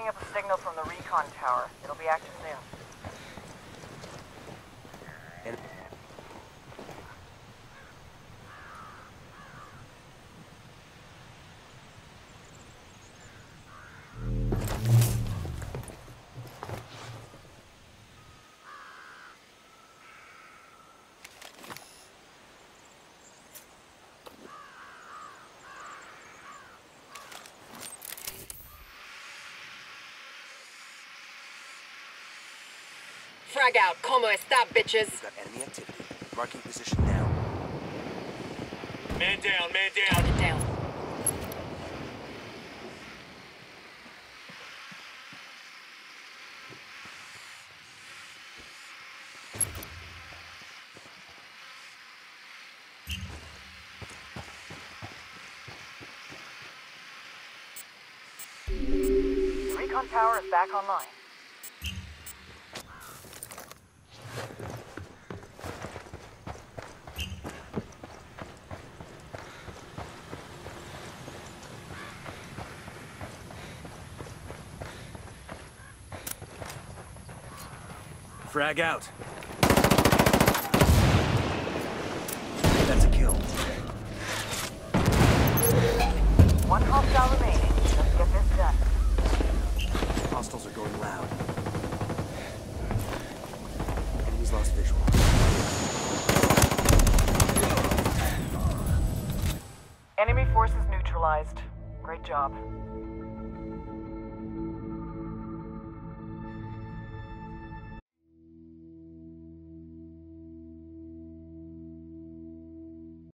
picking up a signal from the recon tower. It'll be active soon. Frag out. Como esta, bitches? We've got enemy activity. Marking position now. Man down, man down. Counted down. The recon tower is back online. Frag out. That's a kill. One hostile remaining. Let's get this done. Hostiles are going loud. Enemies lost visual. Enemy forces neutralized. Great job.